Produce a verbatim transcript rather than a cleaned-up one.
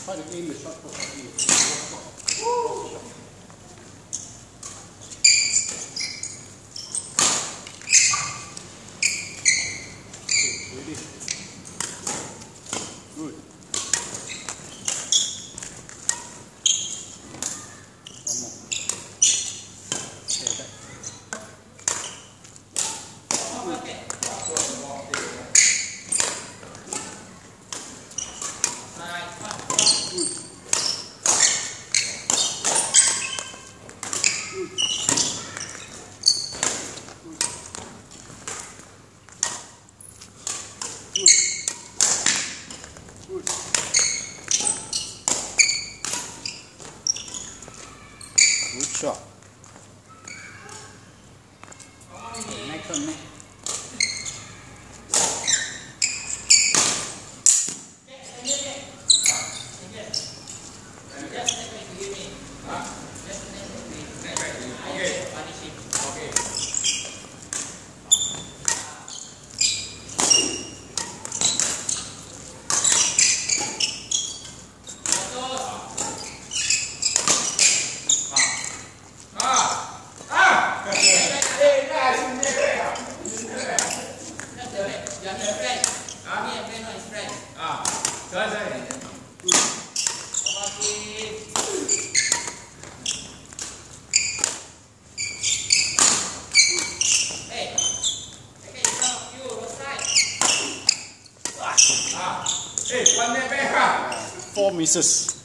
Try to aim the shot for you. Good. One more. Okay, back. Good shot. Next one, next. Four misses.